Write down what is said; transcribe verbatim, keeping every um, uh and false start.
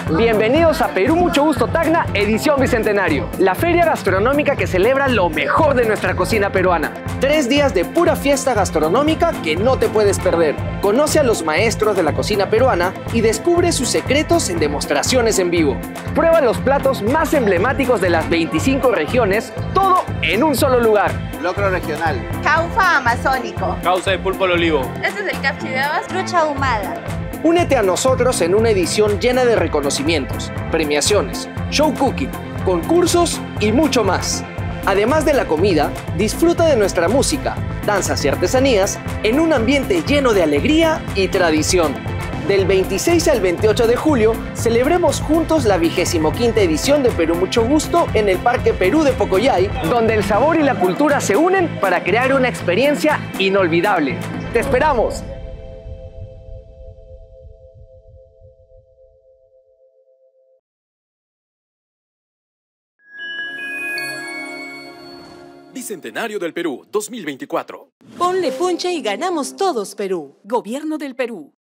Bienvenidos a Perú Mucho Gusto Tacna, edición Bicentenario, la feria gastronómica que celebra lo mejor de nuestra cocina peruana. Tres días de pura fiesta gastronómica que no te puedes perder. Conoce a los maestros de la cocina peruana y descubre sus secretos en demostraciones en vivo. Prueba los platos más emblemáticos de las veinticinco regiones, todo en un solo lugar. Locro regional. Caufa amazónico. Causa de pulpo al olivo. Este es el capchi de habas. Trucha ahumada. Únete a nosotros en una edición llena de reconocimientos, premiaciones, show cooking, concursos y mucho más. Además de la comida, disfruta de nuestra música, danzas y artesanías en un ambiente lleno de alegría y tradición. Del veintiséis al veintiocho de julio, celebremos juntos la vigésimo quinta edición de Perú Mucho Gusto en el Parque Perú de Pocoyay, donde el sabor y la cultura se unen para crear una experiencia inolvidable. ¡Te esperamos! Bicentenario del Perú dos mil veinticuatro. Ponle punche y ganamos todos, Perú. Gobierno del Perú.